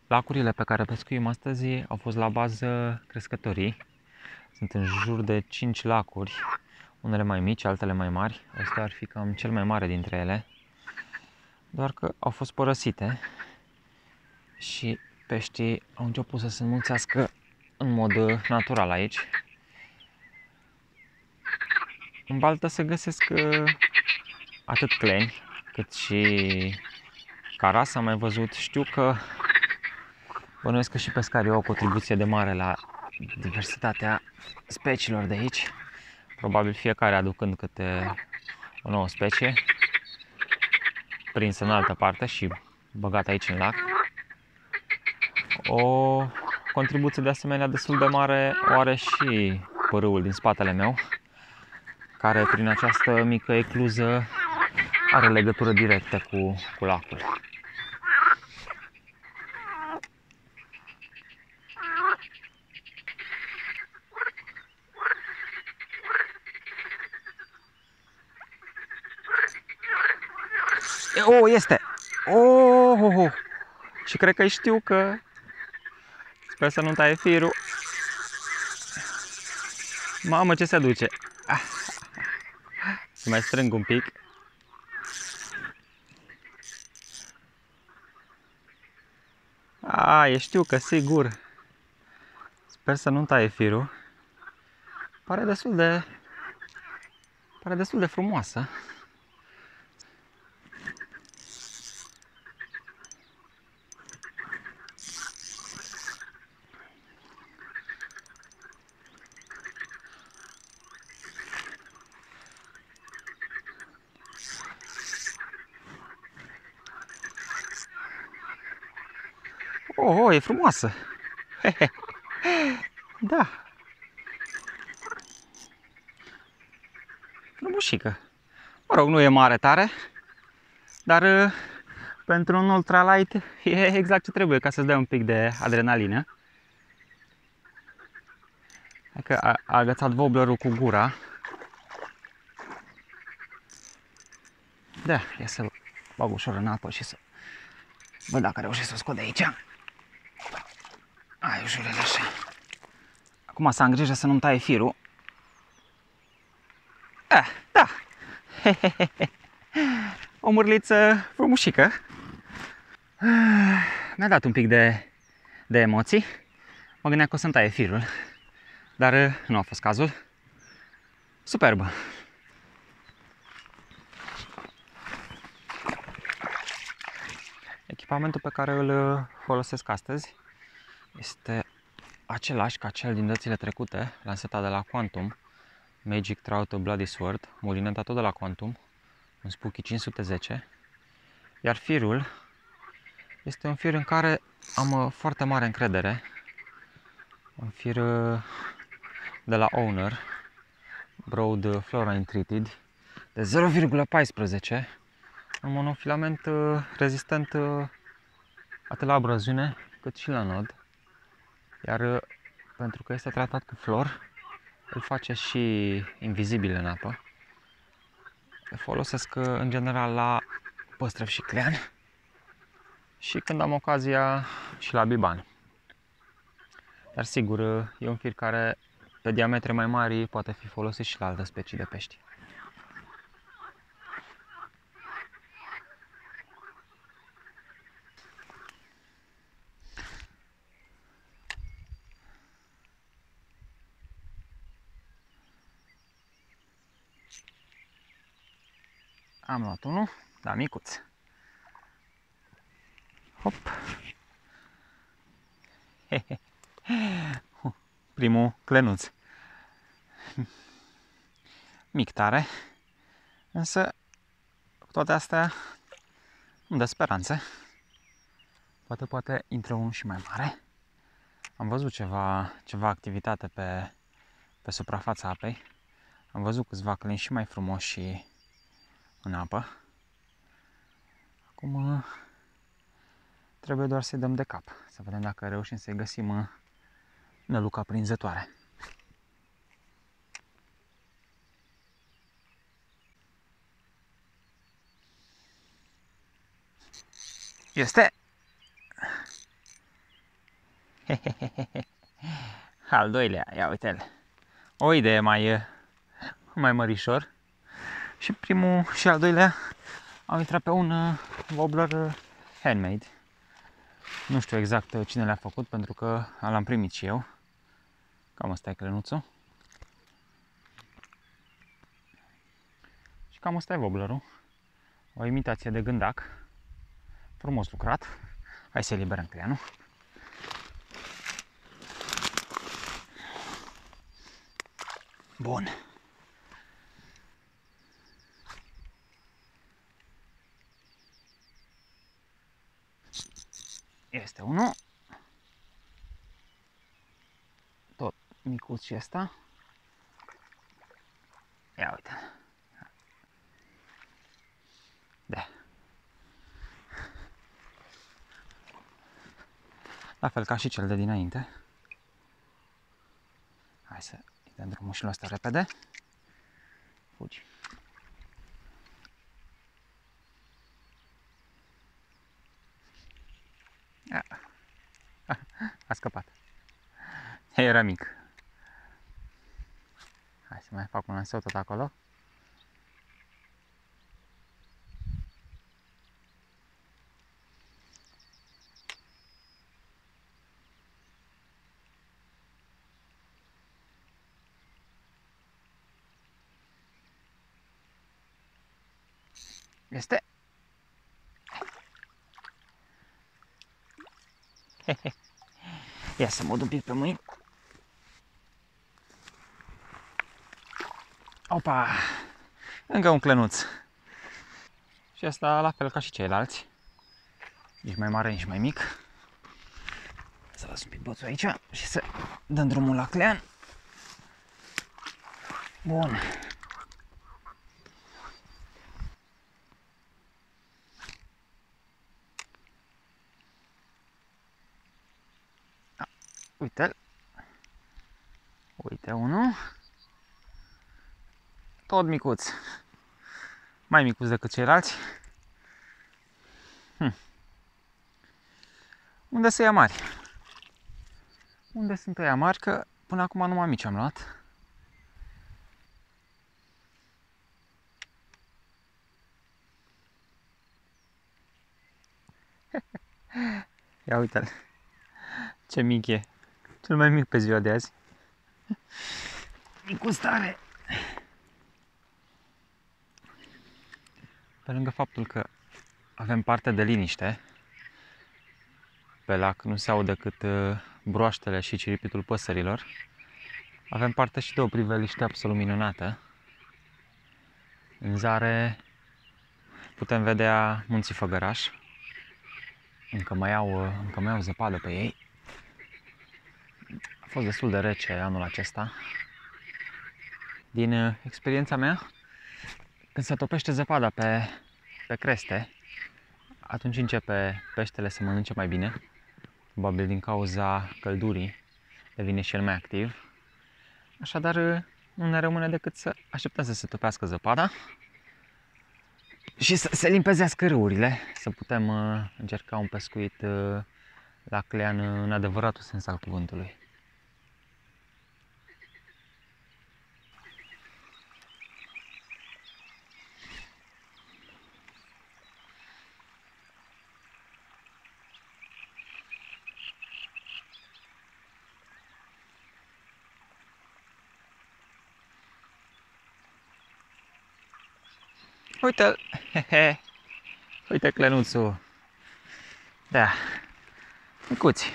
Lacurile pe care pescuim astăzi au fost la bază crescătorii. Sunt în jur de 5 lacuri, unele mai mici, altele mai mari. Ăsta ar fi cam cel mai mare dintre ele. Doar că au fost părăsite și peștii au început să se înmulțească în mod natural aici. În baltă se găsesc atât cleni, cât și caras, am mai văzut. Știu că bănuiesc că și pescarii au o contribuție de mare la diversitatea speciilor de aici. Probabil fiecare aducând câte o nouă specie prinsă în altă parte și băgată aici în lac. O contribuție de asemenea destul de mare o are și pârâul din spatele meu, care prin această mică ecluză are legătură directă cu lacul. Oh, este! Oh! Și cred că știu că... Sper să nu taie firul. Mamă, ce se duce! Să mai strâng un pic. Știu că sigur. Sper să nu taie firul. Pare destul de frumoasă. Oh, e frumoasă! Da! Frumușică! Mă rog, nu e mare tare, dar pentru un ultralight e exact ce trebuie ca să-ți dea un pic de adrenalină. Adică a agățat wobblerul cu gura. Da, ia să-l bag ușor în apă și să văd dacă reușesc să o scot de aici. Ai, ușurel așa. Acum să am grijă să nu-mi taie firul. Da! O mârliță frumușică. Mi-a dat un pic de emoții. Mă gândeam că o să-mi taie firul, dar nu a fost cazul. Superbă! Echipamentul pe care îl folosesc astăzi este același ca cel din dățile trecute, lanseta de la Quantum, Magic Trout Bloody Sword, mulineta tot de la Quantum, un Spooky 510, iar firul este un fir în care am foarte mare încredere, un fir de la Owner, Broad Fluorine Treated, de 0,14, un monofilament rezistent atât la abraziune cât și la nod, iar pentru că este tratat cu flor, îl face și invizibil în apă. Îl folosesc în general la păstrăv și clean și când am ocazia și la biban. Dar sigur, e un fir care pe diametre mai mari poate fi folosit și la alte specii de pești. Am luat unul, dar micuț. Hop! Primul clenuț. Mic tare, însă cu toate astea îmi dă speranțe. Poate intră unul și mai mare. Am văzut ceva activitate pe suprafața apei. Am văzut câțiva cleni și mai frumoși în apă. Acum trebuie doar să-i dăm de cap, să vedem dacă reușim să-i găsim năluca prinzătoare. Este! Al doilea, ia uite-l. O idee mai mărișor. Și primul și al doilea au intrat pe un wobbler handmade. Nu știu exact cine le-a făcut, pentru că l-am primit și eu. Cam asta e clenuțul. Și cam asta e wobblerul. O imitație de gândac. Frumos lucrat. Hai să eliberăm creanul. Bun. Este unul. Tot micuț și ăsta. Ia uite. Da. La fel ca și cel de dinainte. Hai să îi dăm drumul și la asta repede. Fugi. A scăpat. Era mic. Hai să mai fac un lanseu tot acolo. Este. Ia să mă un pic pe mâini. Opa! Încă un clănuț. Și asta la fel ca și ceilalți. Nici mai mare, nici mai mic. Să las un pic boțul aici și să dăm drumul la clean. Bun. Uite-l. Uite unul. Tot micuț. Mai micuț decât ceilalți. Unde să ia mari? Unde sunt ăia mari? Că până acum numai mici am luat. Ia uite-l. Ce mic e. Cel mai mic pe ziua de azi. Micuț tare. Pe lângă faptul că avem parte de liniște, pe lac nu se aud decât broaștele și ciripitul păsărilor, avem parte și de o priveliște absolut minunată. În zare putem vedea munții Făgăraș. Încă mai au zăpadă pe ei. A fost destul de rece anul acesta. Din experiența mea, când se topește zăpada pe creste, atunci începe peștele să mănânce mai bine. Probabil din cauza căldurii devine și el mai activ. Așadar, nu ne rămâne decât să așteptăm să se topească zăpada și să se limpezească râurile, să putem încerca un pescuit la clean în adevăratul sens al cuvântului. Uite-l! Uite clenuțul! Da, micuți!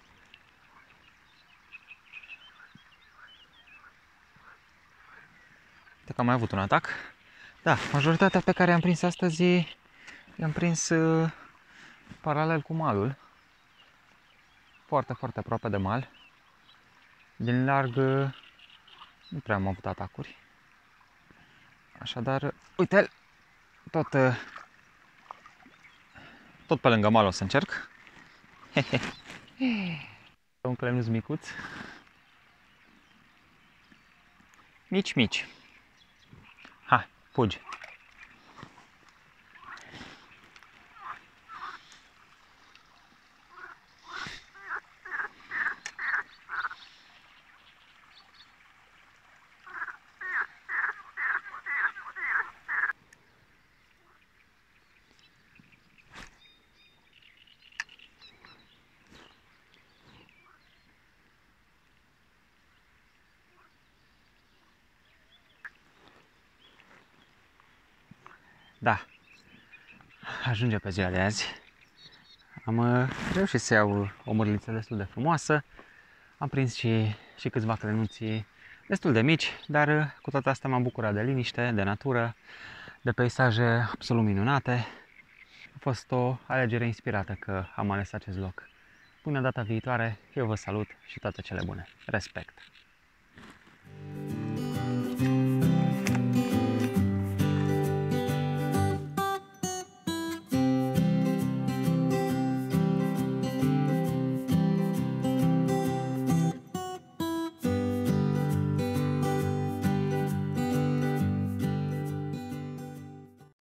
Uite că am mai avut un atac. Da, majoritatea pe care i-am prins astăzi i-am prins paralel cu malul. Foarte, foarte aproape de mal. Din larg nu prea am avut atacuri. Așadar, uite-l! Tot pe lângă mal o să încerc. Un clenuț micuț. Mici, mici. Hai, fugi. Da, ajunge pe ziua de azi. Am reușit să iau o mărliță destul de frumoasă. Am prins și câțiva călănuții destul de mici, dar cu toate astea m-am bucurat de liniște, de natură, de peisaje absolut minunate. A fost o alegere inspirată că am ales acest loc. Până data viitoare, eu vă salut și toate cele bune. Respect!